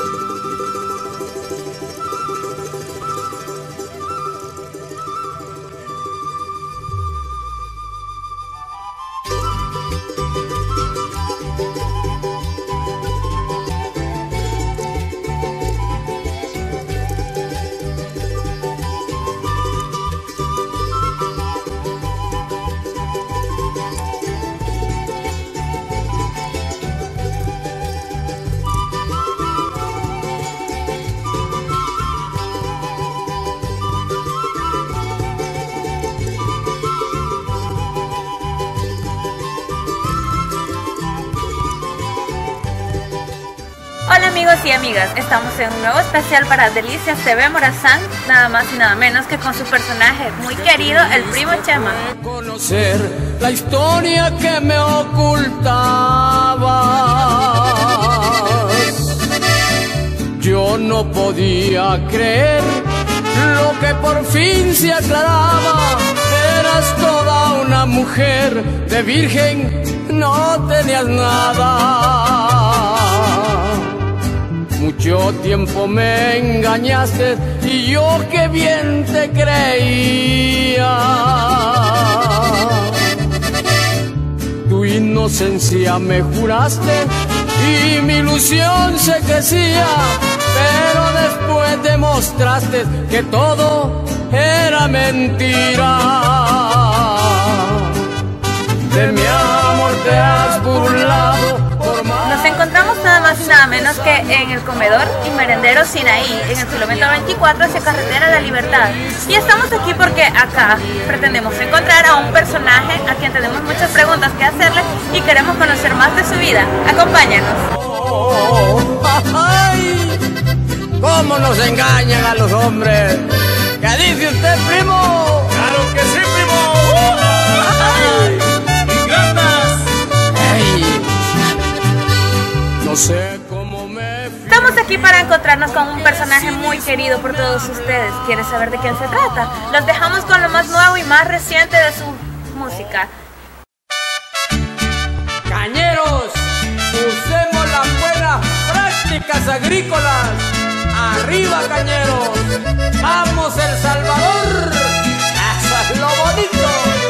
Hola amigos y amigas, estamos en un nuevo especial para Delicias TV Morazán, nada más y nada menos que con su personaje muy querido, el primo Chema. Conocer la historia que me ocultabas, yo no podía creer lo que por fin se aclaraba. Eras toda una mujer, de virgen no tenías nada. Mucho tiempo me engañaste y yo que bien te creía. Tu inocencia me juraste y mi ilusión se crecía, pero después demostraste que todo era mentira. De mi amor te has burlado. Nos encontramos nada más y nada menos que en el comedor y merendero Sinaí, en el kilómetro 24 hacia Carretera de la Libertad. Y estamos aquí porque acá pretendemos encontrar a un personaje a quien tenemos muchas preguntas que hacerle y queremos conocer más de su vida. Acompáñanos. ¡Ay! ¿Cómo nos engañan a los hombres? ¿Qué dice usted, primo? ¡Claro que sí, primo! ¡Ay! No sé cómo me... Estamos aquí para encontrarnos con un personaje muy querido por todos ustedes. ¿Quieres saber de quién se trata? Los dejamos con lo más nuevo y más reciente de su música. Cañeros, usemos las buenas prácticas agrícolas. ¡Arriba, cañeros! ¡Vamos, El Salvador! ¡Eso es lo bonito!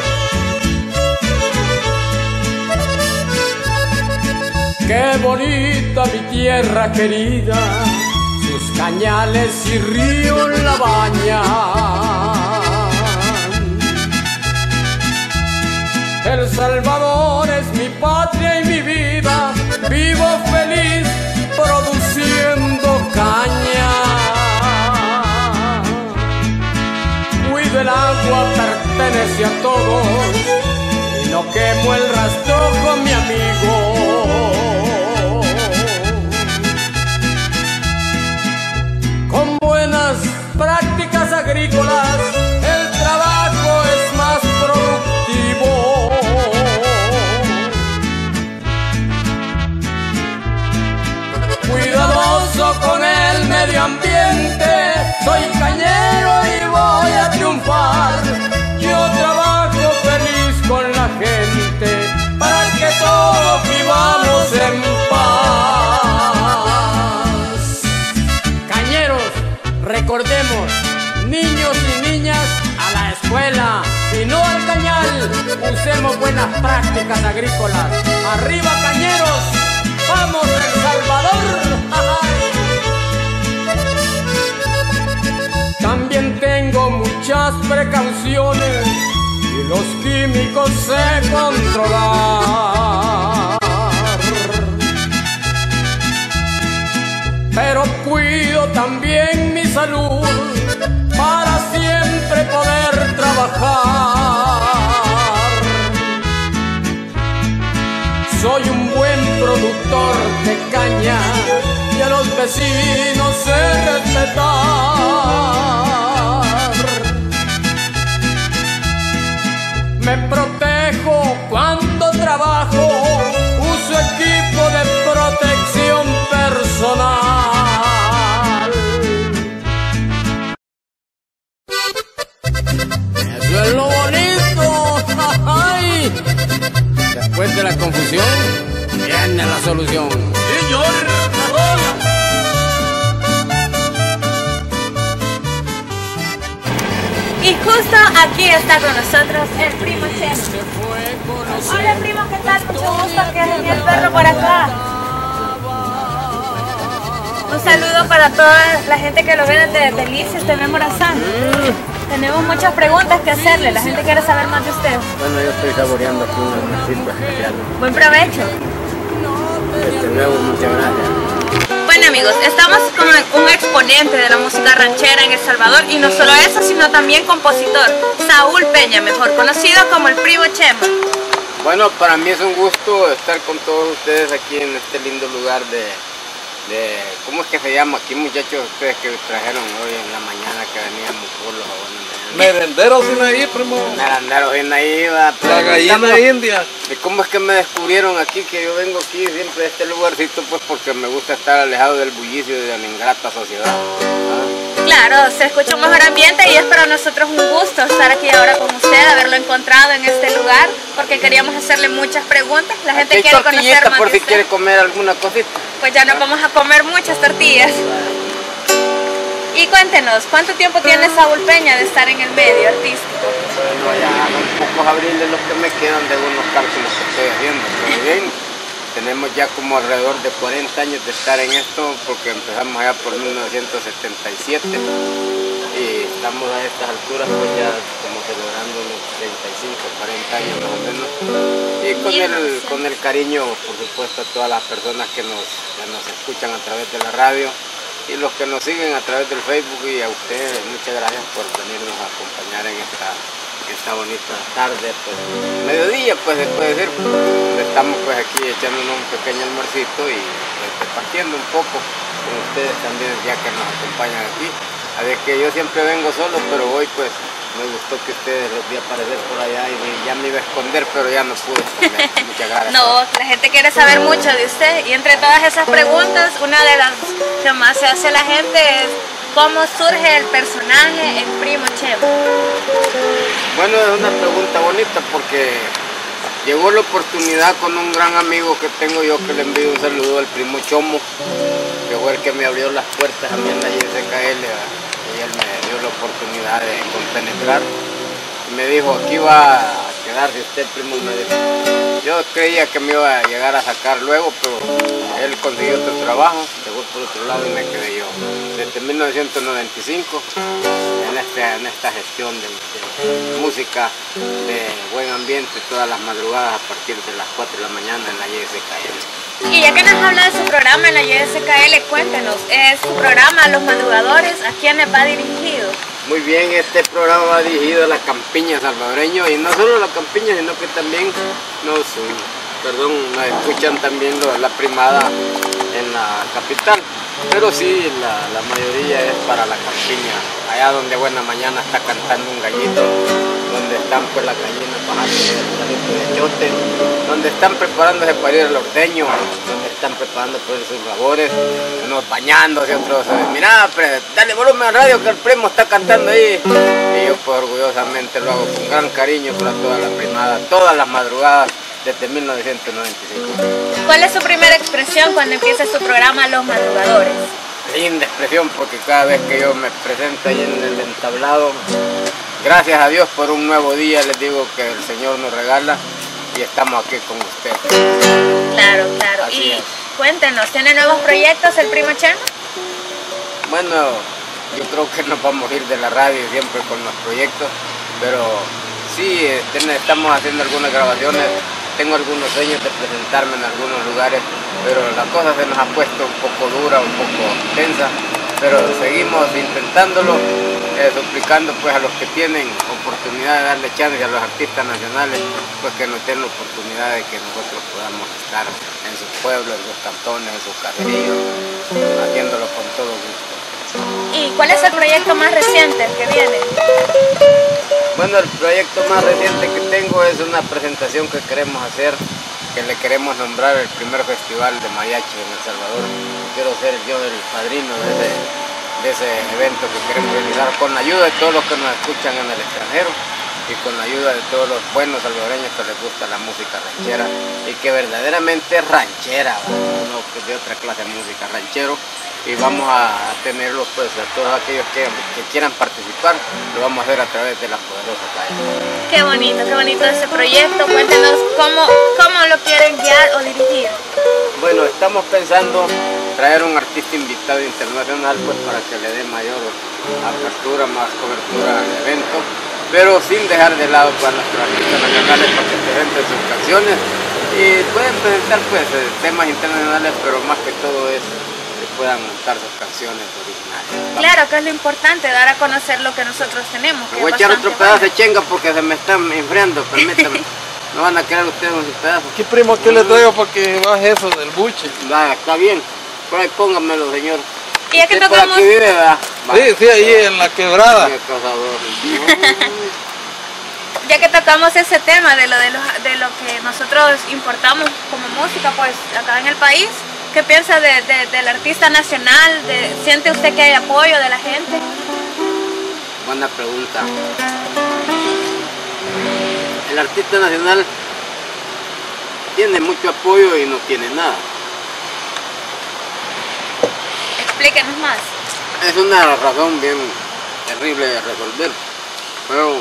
Qué bonita mi tierra querida, sus cañales y ríos la bañan. El Salvador es mi patria y mi vida, vivo feliz produciendo caña. Cuido el agua, pertenece a todos, y no quemo el rastro con mi amigo. Con buenas prácticas agrícolas, el trabajo es más productivo. Cuidadoso con el medio ambiente, soy cañero y voy a triunfar. Yo trabajo feliz con la gente para que todos vivamos en paz. Cañeros, recordemos, niños y niñas a la escuela y no al cañal. Usemos buenas prácticas agrícolas. ¡Arriba, cañeros! ¡Vamos, El Salvador! También tengo muchas precauciones y los químicos sé controlar, pero cuido también mi salud para siempre poder trabajar. Soy un buen productor de caña y a los vecinos sé respetar. Me protejo cuando trabajo, uso equipo de protección personal. Eso es lo bonito. ¡Ay! Después de la confusión, viene la solución. ¡Señor! Y justo aquí está con nosotros el primo Chemo. Hola primo, ¿qué tal? Mucho gusto, que es el perro por acá. Un saludo para toda la gente que lo ve desde Delicias TV Morazán. Tenemos muchas preguntas que hacerle, la gente quiere saber más de usted. Bueno, yo estoy saboreando aquí un almuercito especial. Buen provecho. Desde luego, muchas gracias. Bueno amigos, estamos con un exponente de la música ranchera en El Salvador y no solo eso, sino también compositor, Saúl Peña, mejor conocido como el primo Chemo. Bueno, para mí es un gusto estar con todos ustedes aquí en este lindo lugar de ¿cómo es que se llama aquí, muchachos, ustedes que trajeron hoy en la mañana que veníamos por los Merendero Sinaí, primo. Merendero Sinaí, va. La gallina india. ¿Y cómo es que me descubrieron aquí, que yo vengo aquí siempre a este lugarcito? Pues porque me gusta estar alejado del bullicio de la ingrata sociedad. Claro, se escucha un mejor ambiente y es para nosotros un gusto estar aquí ahora con usted, haberlo encontrado en este lugar, porque queríamos hacerle muchas preguntas. La gente Aquí quiere conocer más por de si usted. quiere comer alguna cosita. Pues ya nos vamos a comer muchas tortillas. Y cuéntenos, ¿cuánto tiempo tiene Saúl Peña de estar en el medio artístico? Bueno, ya son pocos abriles los que me quedan de unos cálculos que estoy haciendo, pero bien. Tenemos ya como alrededor de 40 años de estar en esto, porque empezamos allá por 1977 y estamos a estas alturas pues ya como celebrando unos 35, 40 años más o menos, y con el cariño, por supuesto, a todas las personas que nos escuchan a través de la radio y los que nos siguen a través del Facebook, y a ustedes muchas gracias por venirnos a acompañar en esta bonita tarde, pues mediodía, pues se puede decir, donde estamos pues aquí echándonos un pequeño almuercito y compartiendo un poco con ustedes también, ya que nos acompañan aquí. A ver, que yo siempre vengo solo, pero hoy pues me gustó que ustedes los vi aparecer por allá y ya me iba a esconder, pero ya no pude esconder. Muchas gracias. No, la gente quiere saber mucho de usted y entre todas esas preguntas, una de las que más se hace la gente es ¿cómo surge el personaje el primo Chemo? Bueno, es una pregunta bonita porque llegó la oportunidad con un gran amigo que tengo yo, que le envío un saludo al primo Chomo, que fue el que me abrió las puertas a mí en la YSKL, y él me dio la oportunidad de compenetrar y me dijo, aquí va a quedarse usted, primo, me dijo. Yo creía que me iba a llegar a sacar luego, pero él consiguió otro trabajo, se fue por otro lado y me quedé yo. Desde 1995 en esta gestión de música de buen ambiente todas las madrugadas a partir de las 4 de la mañana en la YSKL. Y ya que nos habla de su programa en la YSKL, cuéntenos, ¿es su programa Los Madrugadores? ¿A quiénes va dirigido? Muy bien, este programa va dirigido a la campiña salvadoreño, y no solo a la campiña, sino que también nos escuchan también la primada en la capital. Pero sí, la mayoría es para la campiña, allá donde buena mañana está cantando un gallito, donde están pues las gallinas bajando el palito de chote, donde están preparándose para ir al ordeño, donde están preparando pues sus labores, unos bañándose, otros, mira, dale volumen al radio que el primo está cantando ahí. Y yo pues orgullosamente lo hago con gran cariño para toda la primada, todas las madrugadas desde 1995. ¿Cuál es su primera expresión cuando empieza su programa Los Madrugadores? Linda expresión, porque cada vez que yo me presento ahí en el entablado, gracias a Dios por un nuevo día, les digo que el Señor nos regala y estamos aquí con ustedes. Claro, claro. Así y es. Cuéntenos, ¿tiene nuevos proyectos el primo Chemo? Bueno, yo creo que nos vamos a ir de la radio siempre con los proyectos, pero sí, estamos haciendo algunas grabaciones. Tengo algunos sueños de presentarme en algunos lugares, pero la cosa se nos ha puesto un poco dura, un poco tensa, pero seguimos intentándolo, suplicando pues a los que tienen oportunidad de darle chance a los artistas nacionales, pues que nos den la oportunidad de que nosotros podamos estar en sus pueblos, en sus cantones, en sus caseríos, haciéndolo con todo gusto. ¿Y cuál es el proyecto más reciente que viene? Bueno, el proyecto más reciente que tengo es una presentación que queremos hacer, que le queremos nombrar el primer festival de mariachi en El Salvador. Quiero ser yo el padrino de ese evento que queremos realizar con la ayuda de todos los que nos escuchan en el extranjero. y con la ayuda de todos los buenos salvadoreños que les gusta la música ranchera y que verdaderamente es ranchera, no de otra clase de música, ranchero. Y vamos a tenerlo pues a todos aquellos que quieran participar, lo vamos a hacer a través de la poderosa calle. Qué bonito ese proyecto. Cuéntenos cómo lo quieren guiar o dirigir. Bueno, estamos pensando traer un artista invitado internacional pues para que le dé mayor apertura, más cobertura al evento, pero sin dejar de lado pues, a nuestros artistas nacionales para que presenten sus canciones y pueden presentar pues temas internacionales, pero más que todo es puedan montar sus canciones originales. Claro, que es lo importante, dar a conocer lo que nosotros tenemos. Me voy a echar otro pedazo de chenga porque se me están enfriando, permítame. No van a querer ustedes un pedazo. ¿Qué primo que le traigo para que baje eso del buche? Va, está bien. Por ahí póngamelo, señor. Y ya que ¿Usted tocamos... por aquí vive, ¿verdad? Sí, ahí en la quebrada. Qué Ya que tocamos ese tema de lo que nosotros importamos como música pues acá en el país, ¿qué piensa del artista nacional? ¿Siente usted que hay apoyo de la gente? Buena pregunta. El artista nacional tiene mucho apoyo y no tiene nada. Explíquenos más. Es una razón bien terrible de resolver, pero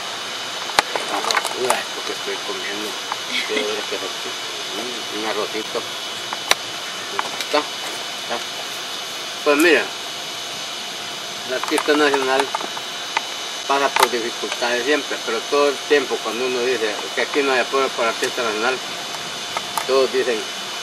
esto que estoy comiendo, quiero ver qué es esto. Un arrocito. Está. Pues mira, el artista nacional pasa por dificultades siempre, pero todo el tiempo cuando uno dice que aquí no hay apoyo para el artista nacional, todos dicen,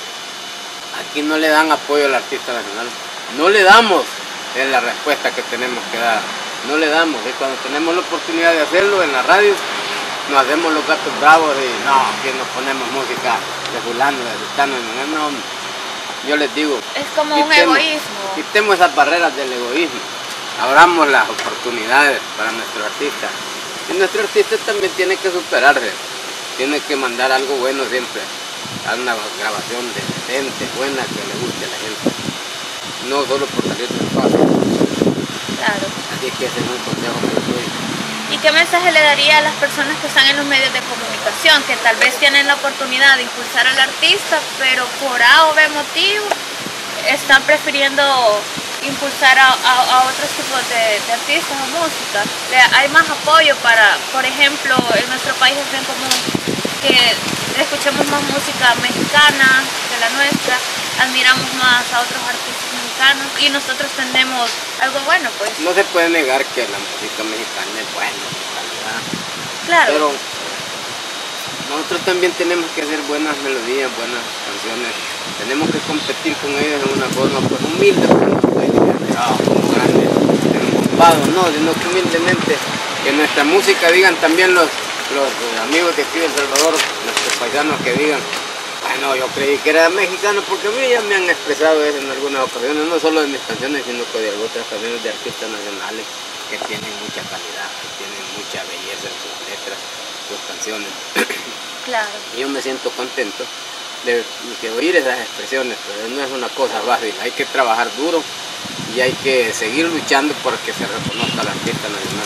aquí no le dan apoyo al artista nacional, no le damos, es la respuesta que tenemos que dar, no le damos, y cuando tenemos la oportunidad de hacerlo en la radio, nos hacemos los gatos bravos y no, aquí nos ponemos música de fulano, de sultano, no, yo les digo, es como un egoísmo. Quitemos esas barreras del egoísmo, abramos las oportunidades para nuestro artista. Y nuestro artista también tiene que superarse, tiene que mandar algo bueno siempre, a una grabación decente, buena, que le guste a la gente. No solo por salir del paso. Claro. Así que ese es un consejo que les doy. ¿Y qué mensaje le daría a las personas que están en los medios de comunicación, que tal vez tienen la oportunidad de impulsar al artista, pero por A o B motivo están prefiriendo impulsar a otros tipos de artistas o música? Hay más apoyo para, por ejemplo, en nuestro país es bien común que escuchemos más música mexicana que la nuestra, admiramos más a otros artistas mexicanos y nosotros tenemos algo bueno, pues. No se puede negar que la música mexicana es buena, de calidad. Claro. Pero nosotros también tenemos que hacer buenas melodías, buenas canciones. Tenemos que competir con ellos de una forma pues humilde, porque no estoy como grandes, empombados, no, sino que humildemente que nuestra música digan también los amigos de aquí de El Salvador, nuestros paisanos que digan, bueno, yo creí que era mexicano, porque a mí ya me han expresado eso en algunas ocasiones, no solo de mis canciones, sino que de otras canciones de artistas nacionales que tienen mucha calidad, que tienen mucha belleza en sus letras, sus canciones. Claro. Y yo me siento contento de oír esas expresiones, pero no es una cosa fácil, hay que trabajar duro y hay que seguir luchando por que se reconozca al artista nacional.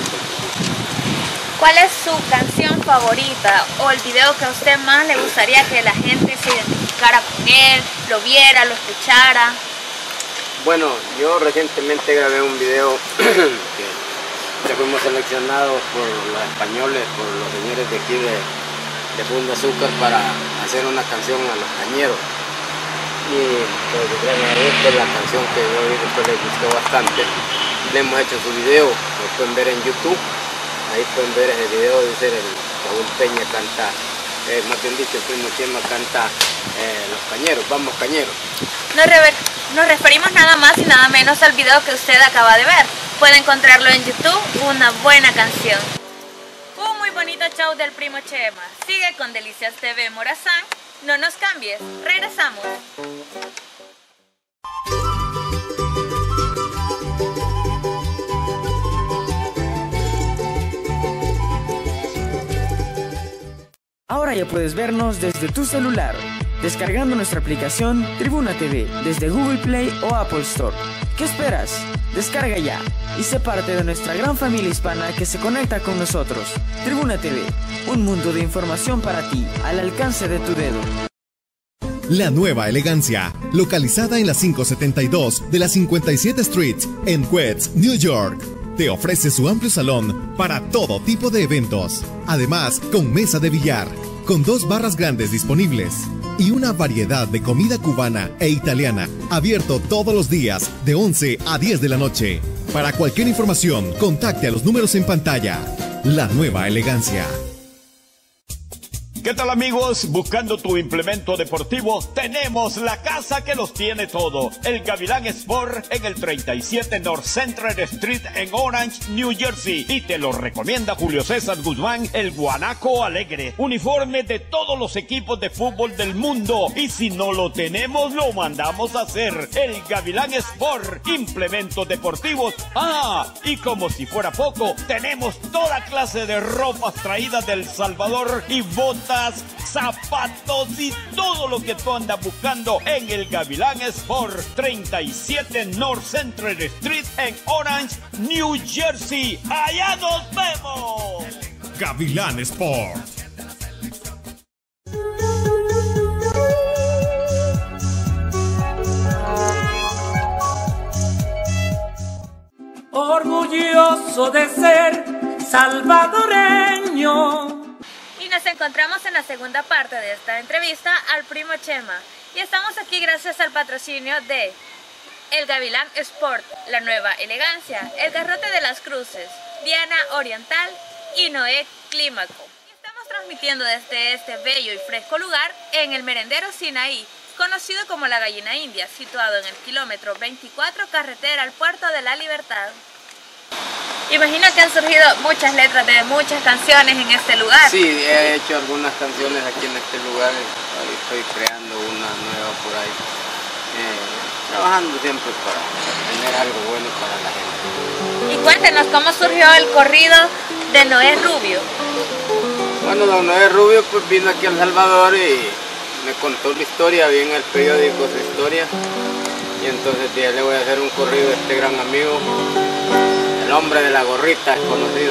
¿Cuál es su canción favorita o el video que a usted más le gustaría que la gente se identificara con él, lo viera, lo escuchara? Bueno, yo recientemente grabé un video que fuimos seleccionados por los españoles, por los señores de aquí de Funda Azúcar para hacer una canción a los cañeros. Y pues gracias a Dios, pues, la canción que yo vi después les gustó bastante. Le hemos hecho su video, lo pueden ver en YouTube. Ahí pueden ver ese video, dice Raúl Peña canta, más bien dicho, el primo Chema canta Los Cañeros, vamos Cañeros. Nos referimos nada más y nada menos al video que usted acaba de ver. Puede encontrarlo en YouTube, una buena canción. Un muy bonito show del primo Chema. Sigue con Delicias TV Morazán. No nos cambies, regresamos. Ahora ya puedes vernos desde tu celular, descargando nuestra aplicación Tribuna TV desde Google Play o Apple Store. ¿Qué esperas? Descarga ya y sé parte de nuestra gran familia hispana que se conecta con nosotros. Tribuna TV, un mundo de información para ti, al alcance de tu dedo. La Nueva Elegancia, localizada en la 572 de la 57th Street en Queens, New York, te ofrece su amplio salón para todo tipo de eventos. Además, con mesa de billar, con 2 barras grandes disponibles y una variedad de comida cubana e italiana, abierto todos los días de 11 a 10 de la noche. Para cualquier información, contacte a los números en pantalla. La Nueva Elegancia. ¿Qué tal, amigos? Buscando tu implemento deportivo, tenemos la casa que los tiene todo. El Gavilán Sport en el 37 North Central Street en Orange, New Jersey. Y te lo recomienda Julio César Guzmán, el guanaco alegre. Uniforme de todos los equipos de fútbol del mundo. Y si no lo tenemos, lo mandamos a hacer. El Gavilán Sport, implementos deportivos. Ah, y como si fuera poco, tenemos toda clase de ropas traídas del Salvador y botas, zapatos y todo lo que tú andas buscando en el Gavilán Sport, 37 North Central Street en Orange, New Jersey. ¡Allá nos vemos! Gavilán Sport. Orgulloso de ser salvadoreño. Y nos encontramos en la segunda parte de esta entrevista al primo Chema. Y estamos aquí gracias al patrocinio de El Gavilán Sport, La Nueva Elegancia, El Garrote de las Cruces, Diana Oriental y Noé Clímaco. Y estamos transmitiendo desde este bello y fresco lugar en el merendero Sinaí, conocido como La Gallina India, situado en el kilómetro 24 carretera al Puerto de la Libertad. Imagino que han surgido muchas letras de muchas canciones en este lugar. Sí, he hecho algunas canciones aquí en este lugar. Ahí estoy creando una nueva por ahí. Trabajando siempre para tener algo bueno para la gente. Y cuéntenos cómo surgió el corrido de Noé Rubio. Bueno, don Noé Rubio pues vino aquí a El Salvador y me contó la historia, vi en el periódico su historia. Y entonces dije, le voy a hacer un corrido a este gran amigo. El hombre de la gorrita es conocido.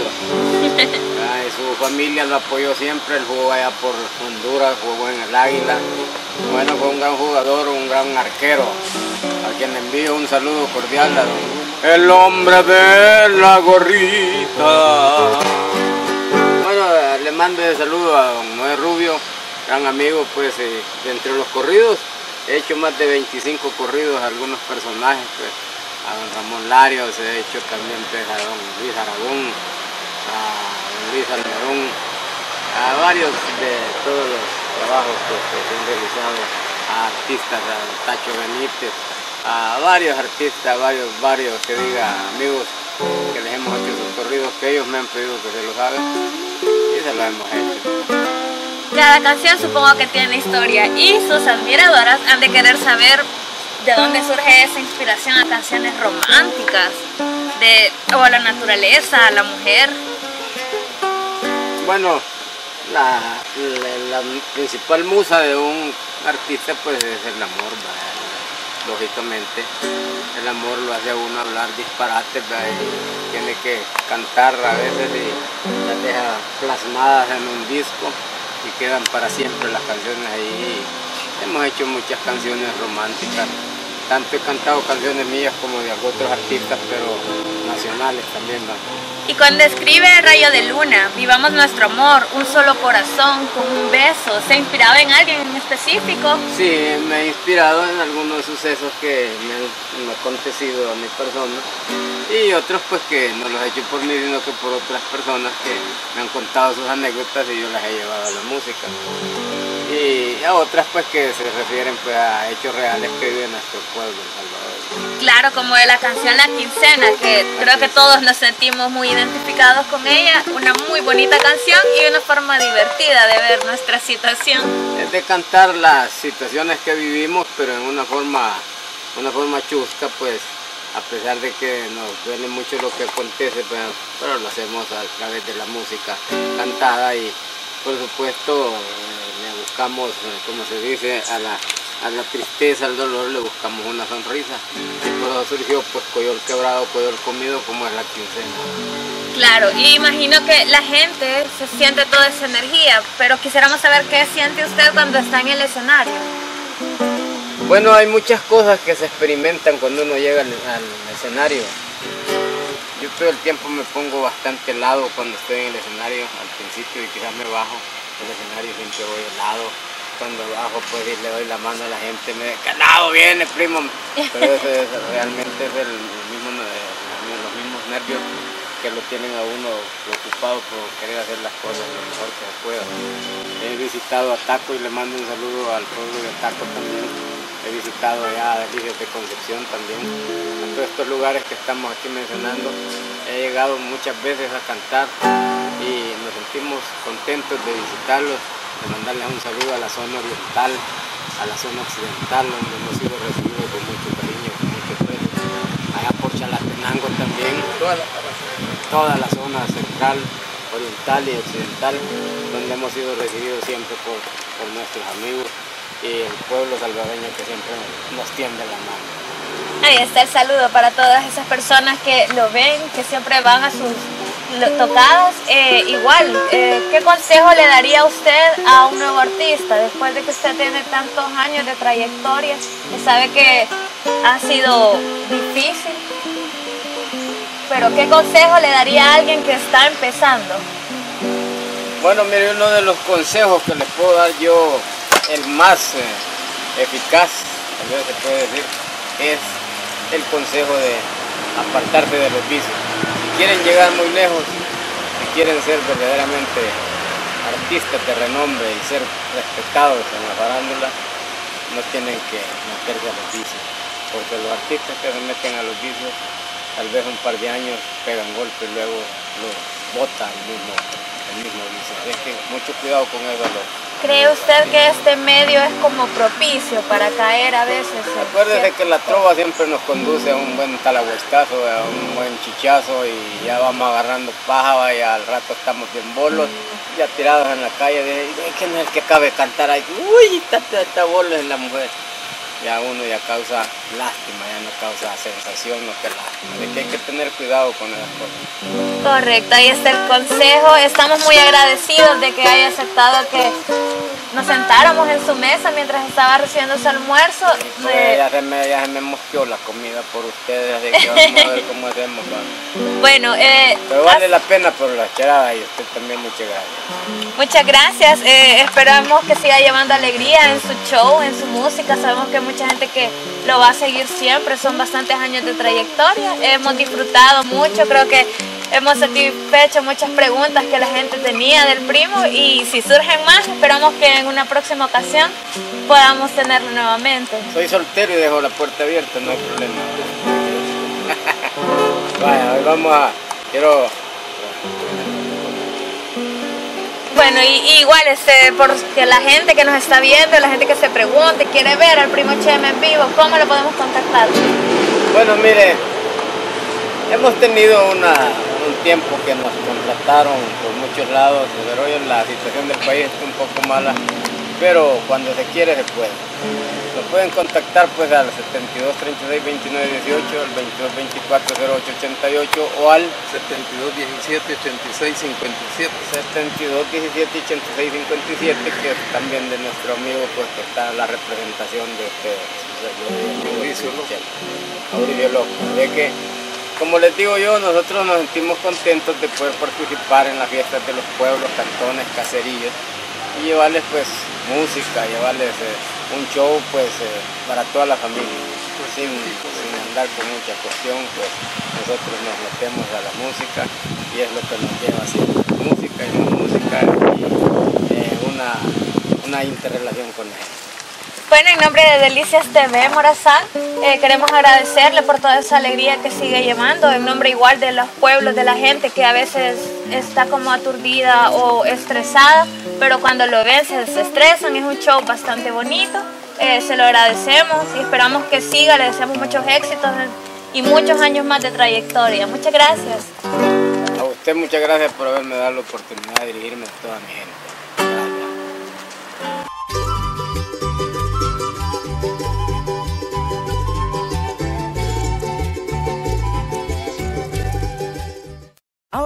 Y su familia lo apoyó siempre. Él jugó allá por Honduras, jugó en el Águila. Bueno, fue un gran jugador, un gran arquero, a quien le envío un saludo cordial a el hombre de la gorrita. Bueno, le mando el saludo a don Noé Rubio, gran amigo, pues, de entre los corridos. He hecho más de 25 corridos a algunos personajes, pues. A don Ramón Larios, he hecho también pues, a don Luis Aragón, a don Luis Almerón, a varios de todos los trabajos que se han realizado, a artistas, a Tacho Benítez, a varios artistas, varios que diga amigos que les hemos hecho sus corridos, que ellos me han pedido que se los haga y se los hemos hecho. Cada canción supongo que tiene historia y sus admiradoras han de querer saber ¿de dónde surge esa inspiración a canciones románticas? O a la naturaleza, a la mujer. Bueno, la principal musa de un artista pues es el amor, ¿verdad? Lógicamente. El amor lo hace a uno hablar disparates, ¿verdad? Y tiene que cantar a veces y las deja plasmadas en un disco y quedan para siempre las canciones ahí. Hemos hecho muchas canciones románticas. Tanto he cantado canciones mías como de otros artistas, pero nacionales también, ¿no? Y cuando escribe Rayo de Luna, Vivamos Nuestro Amor, Un Solo Corazón, Con un Beso, ¿se ha inspirado en alguien en específico? Sí, me he inspirado en algunos sucesos que me han acontecido a mi persona y otros pues que no los he hecho por mí, sino que por otras personas que me han contado sus anécdotas y yo las he llevado a la música. Y a otras pues que se refieren pues a hechos reales que viven en nuestro pueblo, El Salvador. Claro, como de la canción La Quincena, que creo que todos nos sentimos muy identificados con ella, una muy bonita canción y una forma divertida de ver nuestra situación. Es de cantar las situaciones que vivimos, pero en una forma chusca, pues, a pesar de que nos duele mucho lo que acontece, pues, pero lo hacemos a través de la música cantada y por supuesto le buscamos, como se dice, a a la tristeza, al dolor le buscamos una sonrisa. Y por eso surgió pues Coyol Quebrado, Coyol Comido, como es la quincena. Claro, y imagino que la gente se siente toda esa energía, pero quisiéramos saber qué siente usted cuando está en el escenario. Bueno, hay muchas cosas que se experimentan cuando uno llega al escenario. Yo todo el tiempo me pongo bastante helado cuando estoy en el escenario, al principio, y quizás me bajo del escenario, siempre voy helado. Cuando bajo pues le doy la mano a la gente, me dice, ¡qué helado viene, primo! Pero eso realmente es los mismos nervios que lo tienen a uno preocupado por querer hacer las cosas lo mejor que se pueda. He visitado a Taco y le mando un saludo al pueblo de Taco también. He visitado allá a Delicias de Concepción también. A todos estos lugares que estamos aquí mencionando, he llegado muchas veces a cantar y nos sentimos contentos de visitarlos, de mandarles un saludo a la zona oriental, a la zona occidental, donde hemos sido recibidos con mucho cariño, con mucho aprecio. Allá por Chalatenango también, toda la zona central, oriental y occidental, donde hemos sido recibidos siempre por nuestros amigos y el pueblo salvadoreño que siempre nos tiende la mano. Ahí está el saludo para todas esas personas que lo ven, que siempre van a sus tocadas. Igual, ¿qué consejo le daría usted a un nuevo artista después de que usted tiene tantos años de trayectoria y sabe que ha sido difícil? Pero ¿qué consejo le daría a alguien que está empezando? Bueno, mire, uno de los consejos que les puedo dar yo, el más eficaz, tal vez se puede decir, es el consejo de apartarse de los vicios. Si quieren llegar muy lejos, si quieren ser verdaderamente artistas de renombre y ser respetados en la farándula, no tienen que meterse a los vicios, porque los artistas que se meten a los vicios, tal vez un par de años pegan golpe y luego los bota el mismo vicio. Es que mucho cuidado con eso. ¿Cree usted que este medio es como propicio para caer a veces? Acuérdese que la trova siempre nos conduce a un buen talahuescazo, a un buen chichazo, y ya vamos agarrando paja y al rato estamos bien bolos, ya tirados en la calle, de ¿quién es el que acabe de cantar ahí? Uy, está bolos en la mujer. Ya uno ya causa lástima, ya no causa sensación, no que lástima, de que hay que tener cuidado con esas cosas. Correcto, ahí está el consejo. Estamos muy agradecidos de que haya aceptado que nos sentáramos en su mesa mientras estaba recibiendo su almuerzo. Ya se me mosqueó la comida por ustedes, así que vamos a ver cómo hacemos. Bueno, pero vale la pena por la charada y usted también, muchas gracias. Muchas gracias, esperamos que siga llevando alegría en su show, en su música. Sabemos que hay mucha gente que lo va a seguir siempre, son bastantes años de trayectoria. Hemos disfrutado mucho, creo que hemos satisfecho muchas preguntas que la gente tenía del primo, y si surgen más, esperamos que en una próxima ocasión podamos tenerlo nuevamente. Soy soltero y dejo la puerta abierta, no hay problema. Vaya, hoy vamos a... Bueno, y igual, porque la gente que nos está viendo, la gente que se pregunte, quiere ver al primo Chema en vivo, ¿cómo lo podemos contactar? Bueno, mire, hemos tenido un tiempo que nos contrataron por muchos lados, pero hoy la situación del país está un poco mala, pero cuando se quiere se puede. Nos pueden contactar pues al 72 36 29 18, al 22 24 08 88 o al 72 17 86 57. 72 17 86 57, que es también de nuestro amigo, pues que está en la representación de Mauricio López. De que, como les digo yo, nosotros nos sentimos contentos de poder participar en las fiestas de los pueblos, cantones, caserillos, y llevarles pues música, llevarles un show pues para toda la familia, sin andar con mucha cuestión. Pues nosotros nos metemos a la música y es lo que nos lleva a hacer música y más música y una interrelación con él. Bueno, en nombre de Delicias TV Morazán, queremos agradecerle por toda esa alegría que sigue llevando, en nombre igual de los pueblos, de la gente que a veces está como aturdida o estresada, pero cuando lo ven se desestresan. Es un show bastante bonito, se lo agradecemos y esperamos que siga. Le deseamos muchos éxitos y muchos años más de trayectoria. Muchas gracias. A usted muchas gracias por haberme dado la oportunidad de dirigirme a toda mi gente. Gracias.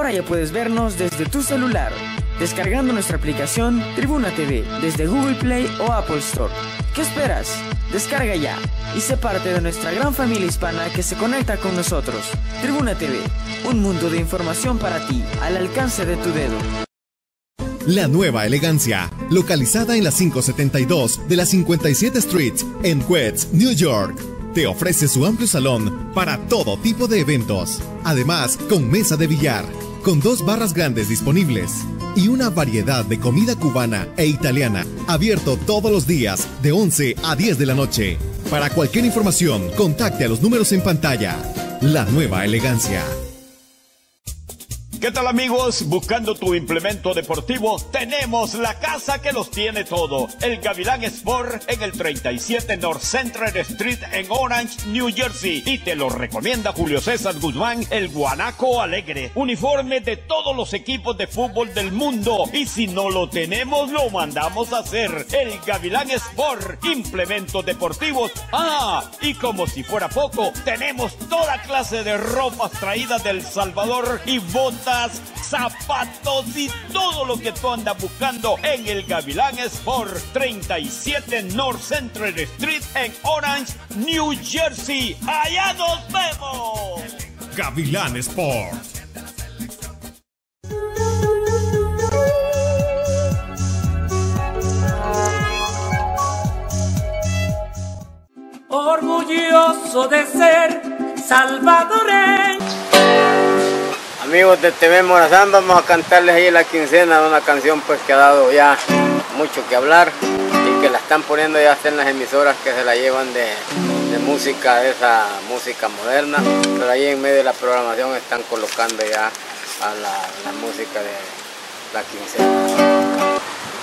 Ahora ya puedes vernos desde tu celular, descargando nuestra aplicación Tribuna TV desde Google Play o Apple Store. ¿Qué esperas? Descarga ya y sé parte de nuestra gran familia hispana que se conecta con nosotros. Tribuna TV, un mundo de información para ti, al alcance de tu dedo. La Nueva Elegancia, localizada en la 572 de la 57 Street en Queens, New York, te ofrece su amplio salón para todo tipo de eventos. Además, con mesa de billar, con 2 barras grandes disponibles y una variedad de comida cubana e italiana, abierto todos los días de 11 a 10 de la noche. Para cualquier información, contacte a los números en pantalla. La Nueva Elegancia. ¿Qué tal, amigos? Buscando tu implemento deportivo, tenemos la casa que los tiene todo. El Gavilán Sport en el 37 North Central Street en Orange, New Jersey. Y te lo recomienda Julio César Guzmán, el guanaco alegre. Uniforme de todos los equipos de fútbol del mundo. Y si no lo tenemos, lo mandamos a hacer. El Gavilán Sport, implementos deportivos. Y como si fuera poco, tenemos toda clase de ropas traídas del Salvador y botas, zapatos y todo lo que tú andas buscando en el Gavilán Sport, 37 North Central Street en Orange, New Jersey. ¡Allá nos vemos! Gavilán Sport. Orgulloso de ser salvadoreño. Amigos de TV Morazán, vamos a cantarles ahí la quincena, una canción pues que ha dado ya mucho que hablar y que la están poniendo ya hasta en las emisoras que se la llevan de música, de esa música moderna, pero ahí en medio de la programación están colocando ya a la música de la quincena.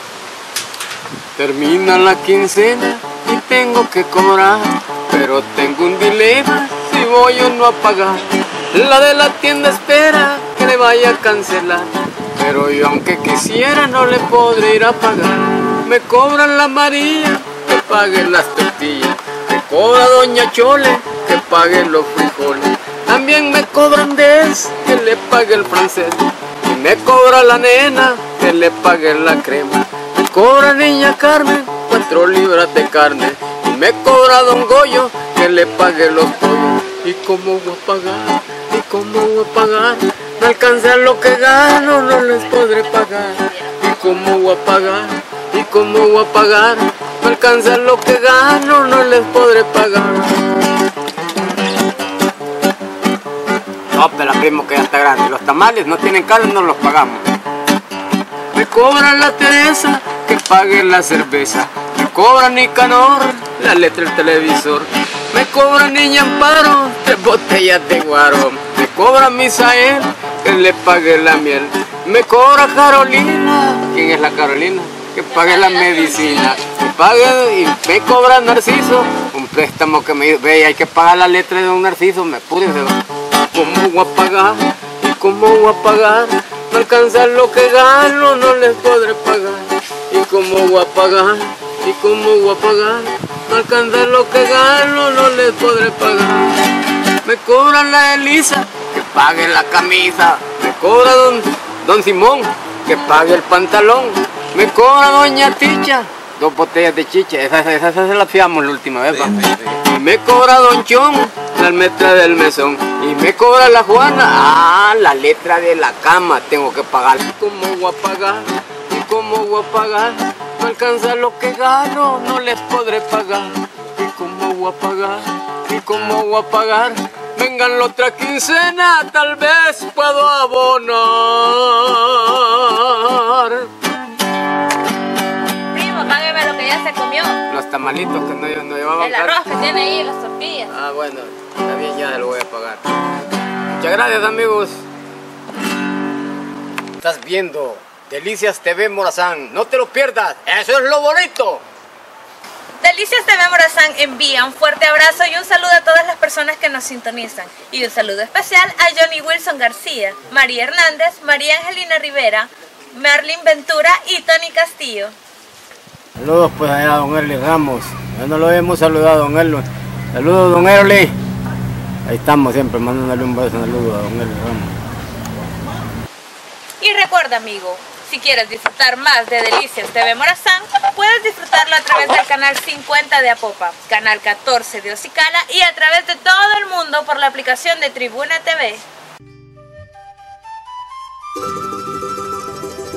Termina la quincena y tengo que cobrar, pero tengo un dilema si voy o no a pagar. La de la tienda espera que le vaya a cancelar, pero yo aunque quisiera no le podré ir a pagar. Me cobran la María, que pague las tortillas. Me cobra doña Chole, que pague los frijoles. También me cobran Des, que le pague el francés. Y me cobra la nena, que le pague la crema. Me cobra niña Carmen, 4 libras de carne. Y me cobra don Goyo, que le pague los pollos. ¿Y cómo voy a pagar? ¿Y cómo voy a pagar? No alcanza lo que gano, no les podré pagar. ¿Y cómo voy a pagar? ¿Y cómo voy a pagar? No alcanza lo que gano, no les podré pagar. No, pero la primo que ya está grande. Los tamales no tienen carne, no los pagamos. Me cobra la Teresa, que pague la cerveza. Me cobra Nicanor, la letra del televisor. Me cobra niña Amparo, 3 botellas de guaro. Me cobra Misael, que le pague la miel. Me cobra Carolina, ¿quién es la Carolina? Que pague la medicina. Me pague y me cobra Narciso, un préstamo que me ve, hay que pagar la letra de don Narciso. Me pude, ¿cómo voy a pagar? ¿Y cómo voy a pagar? No alcanza lo que gano, no les podré pagar. ¿Y cómo voy a pagar? ¿Y cómo voy a pagar? No alcanza lo que gano, no les podré pagar. Me cobra la Elisa, que pague la camisa. Me cobra don Simón, que pague el pantalón. Me cobra doña Ticha, 2 botellas de chicha. Esas se las fiamos la última vez, ¿va? Y me cobra don Chón, la letra del mesón. Y me cobra la Juana, la letra de la cama tengo que pagar. ¿Y cómo voy a pagar? ¿Y cómo voy a pagar? No alcanza lo que gano, no les podré pagar. ¿Y cómo voy a pagar? ¿Y cómo voy a pagar? Vengan la otra quincena, tal vez puedo abonar. Primo, págueme lo que ya se comió. Los tamalitos que no llevaban. El arroz que tiene ahí, las tortillas. Bueno, está bien, ya lo voy a pagar. Muchas gracias, amigos. Estás viendo Delicias TV Morazán, no te lo pierdas, eso es lo bonito. Delicias TV Morazán envía un fuerte abrazo y un saludo a todas las personas que nos sintonizan. Y un saludo especial a Johnny Wilson García, María Hernández, María Angelina Rivera, Marlene Ventura y Tony Castillo. Saludos pues allá a don Erly Ramos, ya no lo hemos saludado a don Erly. Saludos don Erly. Ahí estamos siempre, mandándole un beso, saludo a don Erly Ramos. Y recuerda, amigo, si quieres disfrutar más de Delicias TV Morazán, puedes disfrutarlo a través del canal 50 de Apopa, canal 14 de Ocicala y a través de todo el mundo por la aplicación de Tribuna TV.